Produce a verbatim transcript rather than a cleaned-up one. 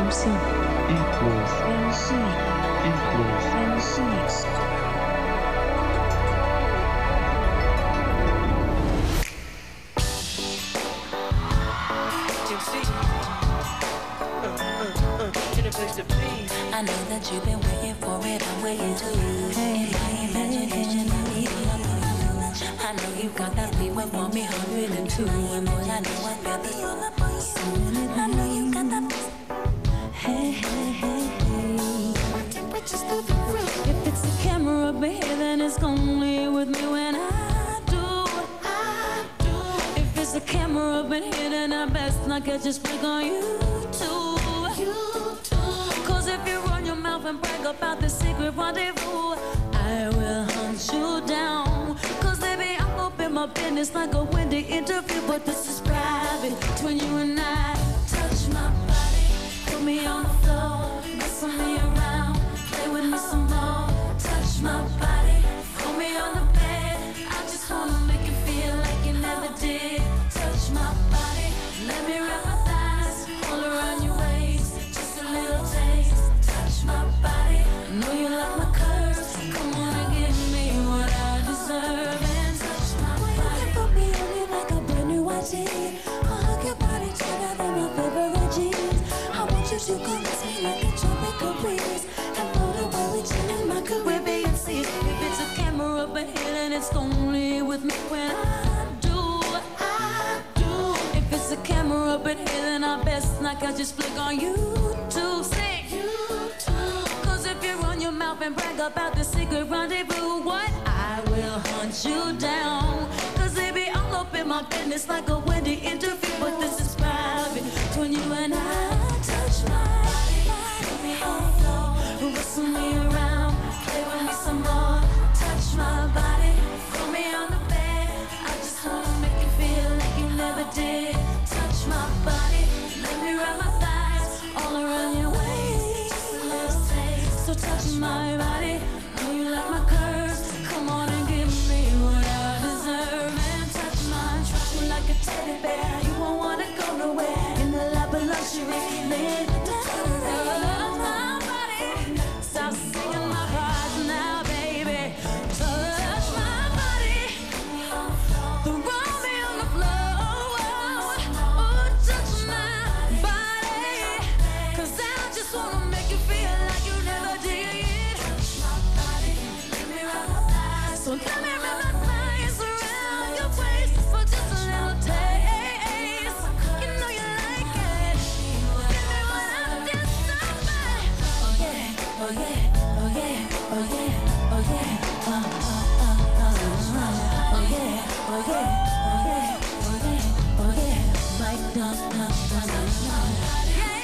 M C equals M C equals M C. I know that you've been waiting for it, I'm waiting too. In my imagination, I'm eating up on you. I know you got that fever for me, hundred and two. And boy, I know I got the all up on you. I know you got that. Hey, hey, hey, hey. Temperature's through the roof. If it's a camera up here, then it's only with me when I do. I do. If it's a camera up in here, then I best not catch a sprig on you too. You too. Cause if you run your mouth and brag about the secret rendezvous, I will hunt you down. Cause baby, I'm open my business like a windy interview, but this is private between you and I. Touch my body, put me on the floor, wrestle me around, play with me some more. Touch my body, put me on the bed, I just wanna make you feel like you never did. Touch my body, let me wrap my thighs all around your waist, just a little taste. Touch my body, know you like my curves, come on and give me what I deserve. And touch my body, put me on you like a brand new I G. I'll hug your body tighter than my favorite jeans. I want you to caress me like a tropical breeze and float away with you in my Caribbean seas. If it's a camera up ahead, then it's only with me when I do, I do. If it's a camera up ahead, then I best not catch just flick on you too. Sing you too. Cause if you run your mouth and brag about the secret rendezvous, what? I will hunt you down. Cause baby, I'll open my business like a windy interview, but this is private between you and I. Touch my body, put me on the floor, wrestle me around, play with me some more. Touch my body, put me on the bed, I just wanna make you feel like you never did. Touch my body, let me wrap my thighs all around your waist, just a little taste. So touch my body, know you like my curves, come on and give me what I deserve. And touch mine, treat you like a teddy bear, you won't wanna go nowhere in the lap of luxury. Lay it down, my body, stop singing my parts now, baby. Touch my body, throw me on the floor. Oh, touch my body, cause I just wanna make you feel like you never did. Touch my body, let me rub my thighs. So let me rub my thighs around your waist for just a little taste. You know you like it. Give me what I did so bad. Oh yeah, oh yeah, oh yeah, oh yeah, oh yeah. Uh, uh, uh, uh, uh. Oh yeah, oh yeah, oh yeah, oh yeah, oh yeah. Like dun dun dun dun dun. Yeah.